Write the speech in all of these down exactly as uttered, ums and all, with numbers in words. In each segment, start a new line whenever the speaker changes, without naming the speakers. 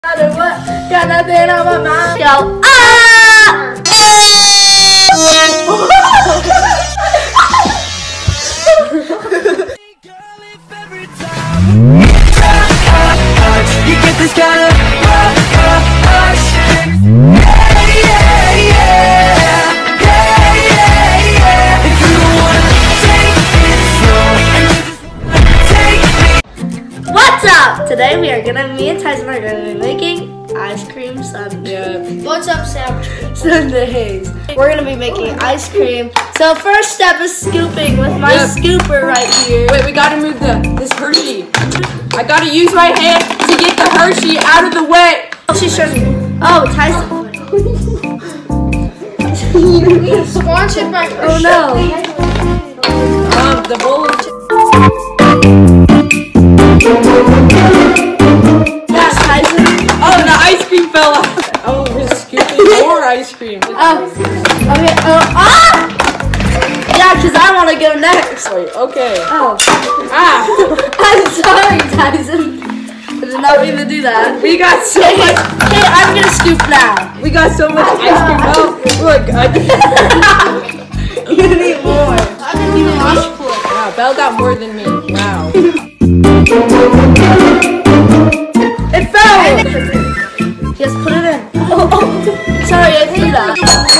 matter what, got nothing on my mind. Go, ah!
You get this kind of rush. Yeah, yeah, yeah. Yeah, yeah, yeah. If you wanna take it slow and you just take me.
What's up? Today we are gonna, me and Tyson are gonna be making ice cream sundaes.
What's up, Sam?
Sundaes. We're gonna be making ice cream. So first step is scooping with my
Yep.
scooper right here.
Wait, we gotta move the this Hershey. I gotta use my hand to get the Hershey out of the way.
Oh, she's showing. Oh, Tyson.
Sponsored by
Oh no.
Um, the bowl is.
Yes, Tyson.
Oh, the ice cream fell out. Oh, we're scooping more ice cream.
Oh, okay. Oh, ah! Yeah, because I want to go next.
Wait, okay.
Oh.
Ah,
I'm sorry, Tyson. I did not mean to do that.
we got so
Hey,
much.
hey, I'm gonna scoop now.
We got so much ice cream. Oh, look. I,
You need more. You need more.
wow, Belle got more than me. Wow.
It fell. Just put it in. Oh, oh. Sorry, I threw that.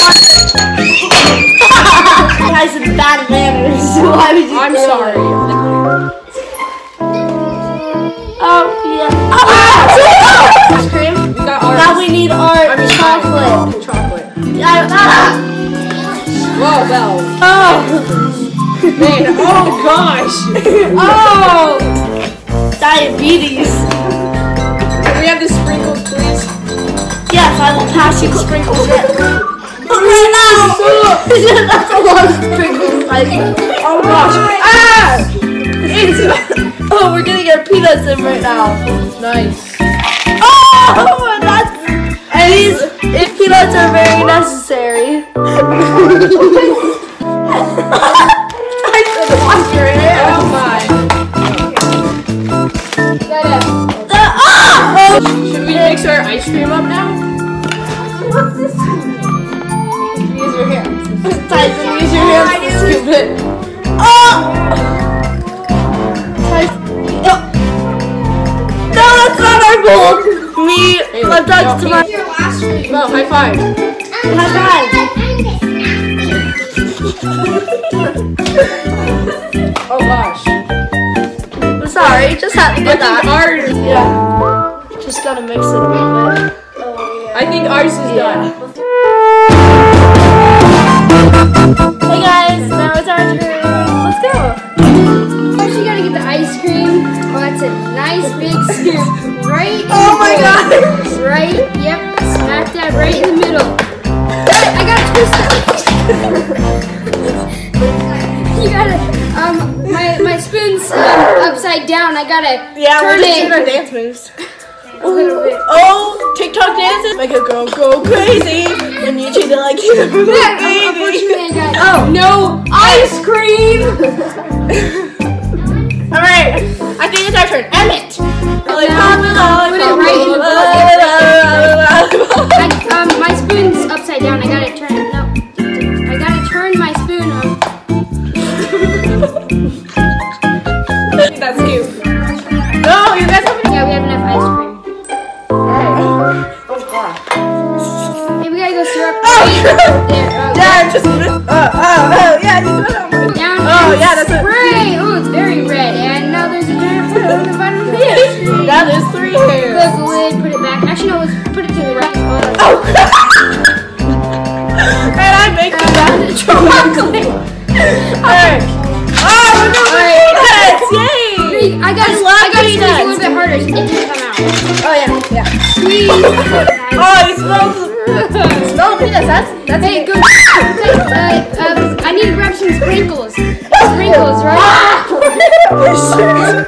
Tyson, bad manners. Why would you?
I'm
throw
sorry.
it? Oh yeah. Oh, ice cream.
We got ours.
Now we need our
I mean,
chocolate.
Chocolate.
Yeah. Ah.
Whoa, Belle.
Oh.
Man, oh gosh.
Oh. Diabetes.
Can we have the sprinkles, please?
Yes, I will pass you the sprinkles. Yes. Oh, right now. That's a lot of sprinkles. Like,
Oh gosh. Ah!
it's, oh, we're gonna get peanuts in right now.
Nice.
Oh, that's. And these if peanuts are very necessary. I should wash your hair.
Oh my.
The, ah! Oh.
Should we mix our ice cream up now?
What's this?
Use your hands.
Tyson, use your hands to scoop it. Oh! Tyson. Oh. No, that's not our bowl. Me,
Hey,
left
no,
out to my
your last week.
Well, high five.
high five.
Oh gosh.
I'm sorry, just had to
I
get
think
that.
ours.
Yeah. Just gotta mix it a little bit.
I think ours is
Yeah.
done.
Hey guys, now it's our turn. Let's go.
First, you gotta get the ice cream. Oh, that's a nice big scoop. Right in
Oh
the
my
bowl.
god.
Right, yep. Smack that right in the middle. Hey, I gotta twist it. You gotta, um, my, my spoon's um, upside down. I gotta
Yeah, we're
turn
just doing our
it
dance moves.
a little bit.
Oh, TikTok dances make a girl go crazy, and you treat it like you're a
Yeah,
baby.
unfortunately, I got
Oh.
no ice cream.
All right, I think it's our turn. Emmett.
Put it right in the I, um, my spoon's upside down. I gotta turn it. No, I gotta turn my spoon. Um,
That's cute.
No, you guys have.
yeah, we have enough ice cream. Hey, we gotta go syrup.
Oh,
There, uh,
yeah, just. Oh, oh, oh, yeah, you do it.
down.
Oh,
and
yeah, that's it.
spray. Oh, it's very red. And now there's a giant photo on the bottom of the lid.
That is three hairs.
Close the lid. Put it back. Actually, no, let's put it to the right. Oh, that's
Oh. And I make the that chocolate. Alright. Oh, we're going with peanuts! Yay!
I got
I
I
love
got to squeeze a
peanuts.
little bit harder. It didn't come out.
Oh, yeah, yeah.
Squeeze.
Oh, you smell smell peanuts. That's, that's
Hey,
it.
go. Uh, um, I need to grab some sprinkles. Sprinkles, right?
We're sure.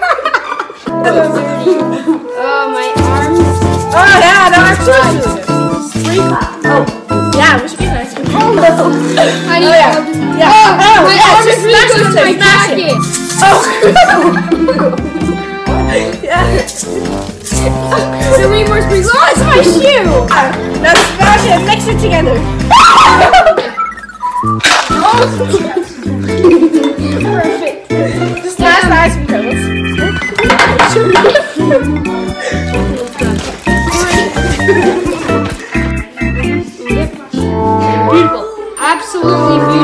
Oh, my arms.
Oh, yeah, no, our peanuts. Oh, yeah, we should get an ice cream. Oh, no.
I need
Oh, yeah.
all this-
Yeah.
Oh,
Oh,
my
yeah,
arm
just
is really
smash
close
it,
to my
smash it.
jacket.
Oh, yeah.
So three more sprinkles.
Oh, it's my shoe! Now smash it and mix it together.
Perfect.
Just last ice cream kernels.
Beautiful. Absolutely beautiful.